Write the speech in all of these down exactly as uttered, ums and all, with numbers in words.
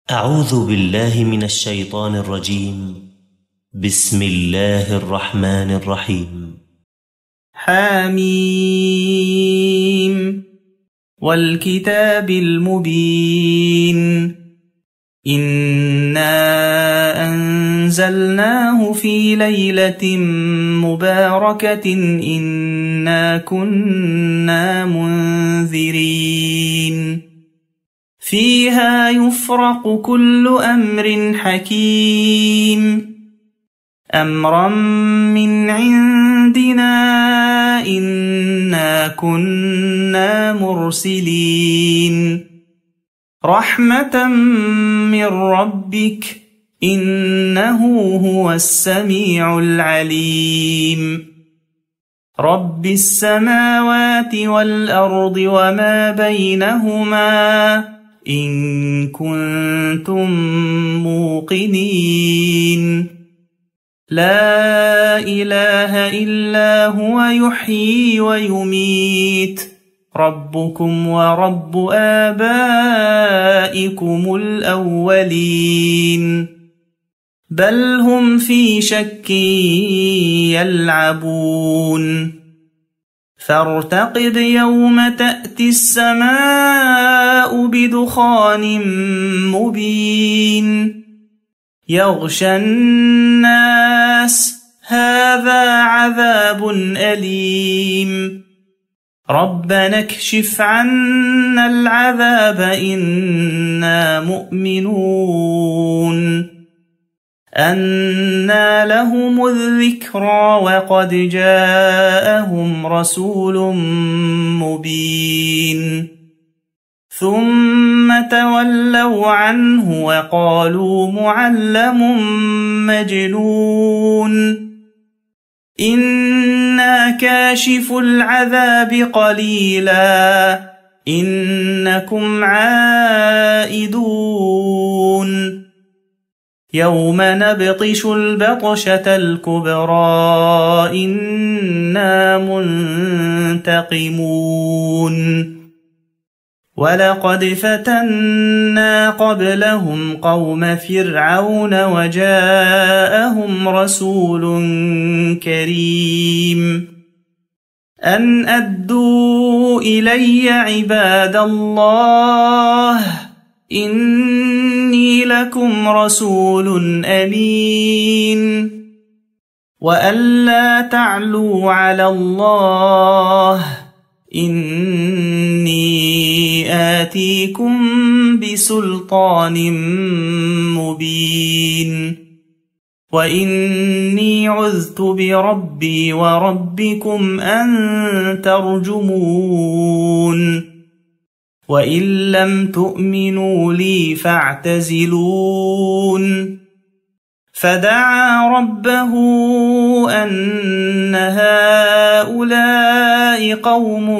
أعوذ بالله من الشيطان الرجيم. بسم الله الرحمن الرحيم. حميم والكتاب المبين إنا أنزلناه في ليلة مباركة إنا كنا منذرين فيها يفرق كل أمر حكيم أمرا من عندنا إنا كنا مرسلين رحمة من ربك إنه هو السميع العليم رب السماوات والأرض وما بينهما إن كنتم موقنين لا إله إلا هو يحيي ويميت ربكم ورب آبائكم الأولين بل هم في شك يلعبون فارتقب يوم تأتي السماء بدخان مبين يغشى الناس هذا عذاب أليم ربنا اكشف عنا العذاب إنا مؤمنون أنى لهم الذكرى وقد جاءهم رسول مبين ثم تولوا عنه وقالوا معلم مجنون إنا كاشف العذاب قليلا إنكم عائدون يوم نبطش البطشة الكبرى إنا منتقمون ولقد فتنا قبلهم قوم فرعون وجاءهم رسول كريم أن أدوا إلي عباد الله إني لكم رسول أمين وأن لا تعلوا على الله إني آتيكم بسلطان مبين وإني عذت بربي وربكم أن ترجمون وإن لم تؤمنوا لي فاعتزلون فدعا ربه أن هؤلاء قوم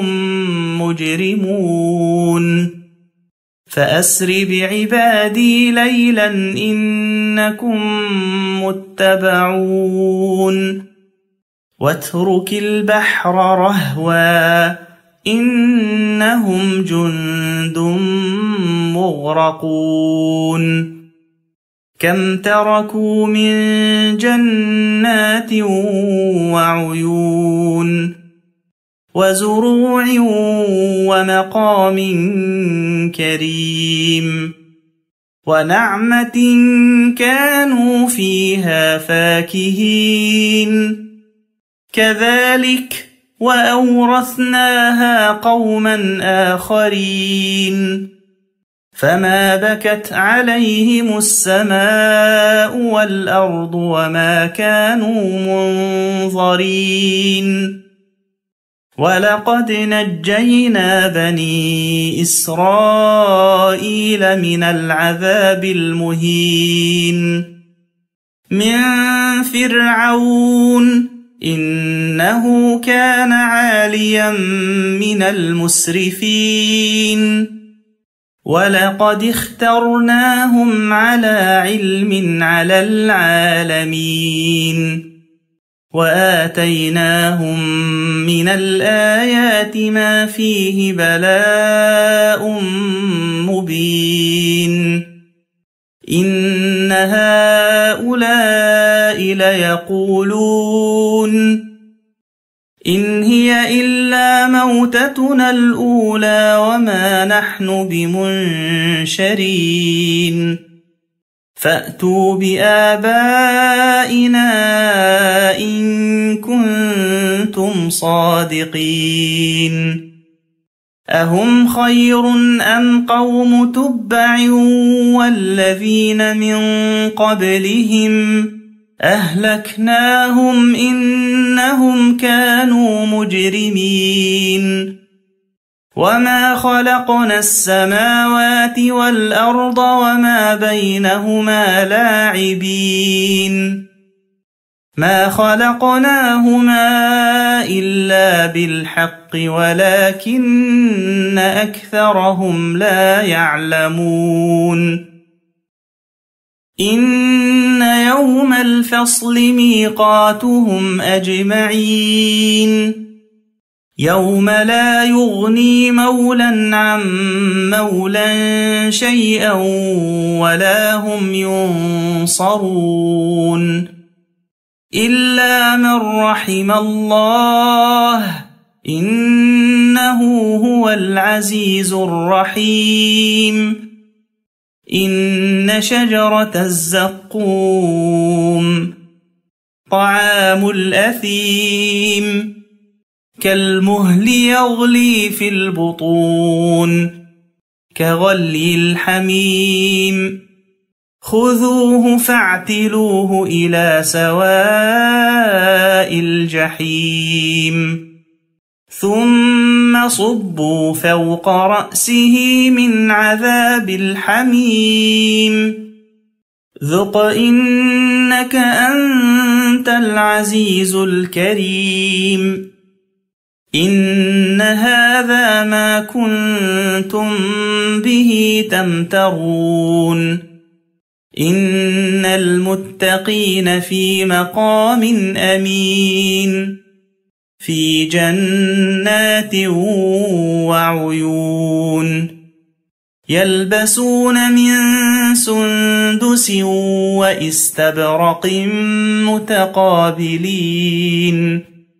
مجرمون فأسر بعبادي ليلا إنكم متبعون واترك البحر رهوا إنهم جند مغرقون كم تركوا من جنات وعيون وزروع ومقام كريم ونعمة كانوا فيها فاكهين كذلك وأورثناها قوما آخرين فما بكت عليهم السماء والأرض وما كانوا منظرين ولقد نجينا بني إسرائيل من العذاب المهين من فرعون إنه كان عاليا من المسرفين ولقد اخترناهم على علم على العالمين وآتيناهم من الآيات ما فيه بلاء مبين إن هؤلاء ليقولون إن هي إلا موتتنا الأولى وما نحن بمنشرين فأتوا بآبائنا إن كنتم صادقين أهم خير أم قوم تبع والذين من قبلهم أهلكناهم إنهم كانوا مجرمين وما خلقنا السماوات والأرض وما بينهما لاعبين ما خلقناهما إلا بالحق ولكن أكثرهم لا يعلمون إن يوم الفصل ميقاتهم أجمعين يوم لا يغني مولا عن مولا شيئا ولا هم ينصرون إلا من رحم الله إنه هو العزيز الرحيم إن شجرة الزقوم طعام الأثيم كالمهل يغلي في البطون كغلي الحميم خذوه فاعتلوه إلى سواء الجحيم ثم صبوا فوق رأسه من عذاب الحميم ذق إنك أنت العزيز الكريم إن هذا ما كنتم به تمترون إن المتقين في مقام أمين في جنات وعيون يلبسون من سندس وإستبرق متقابلين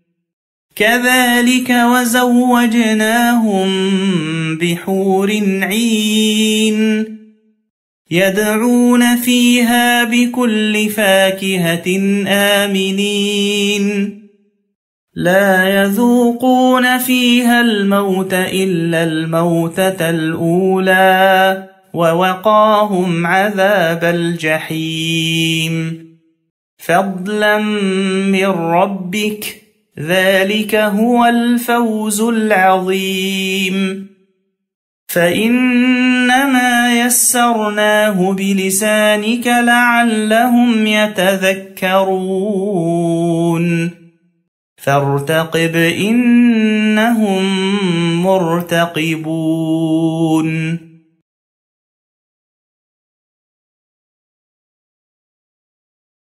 كذلك وزوجناهم بحور عين يدعون فيها بكل فاكهة آمنين لا يذوقون فيها الموت إلا الموتة الأولى ووقاهم عذاب الجحيم فضلا من ربك ذلك هو الفوز العظيم فإنما يسرناه بلسانك لعلهم يتذكرون فارتقب إنهم مرتقبون